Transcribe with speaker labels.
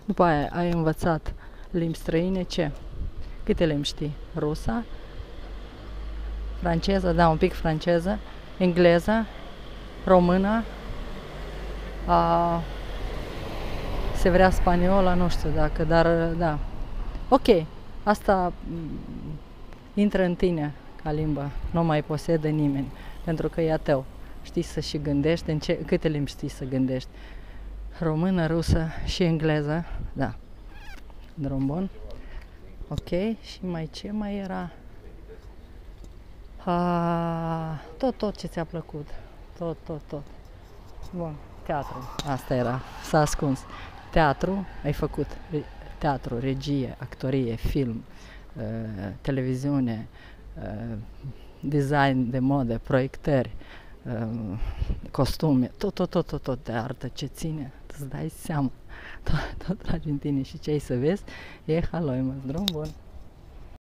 Speaker 1: După aia ai învățat limbi străine, ce? Câte limbi știi? Rusa, franceză, da, un pic franceză, engleză, română, se vrea spaniola, nu știu dacă, dar da. Ok, asta intră în tine ca limbă, nu mai posedă nimeni, pentru că e a tău. Știi să și gândești, câte limbi știi să gândești? Română, rusă și engleză, da. Drum bun. Ok, și ce mai era? Tot ce ți-a plăcut. Tot. Bun, teatru. Asta era, s-a ascuns. Teatru, ai făcut. Teatru, regie, actorie, film, televiziune, design de modă, proiectări, costume, tot de artă ce ține, îți dai seama, tot tragi în tine și ce ai să vezi, e haloi, mă, drum bun.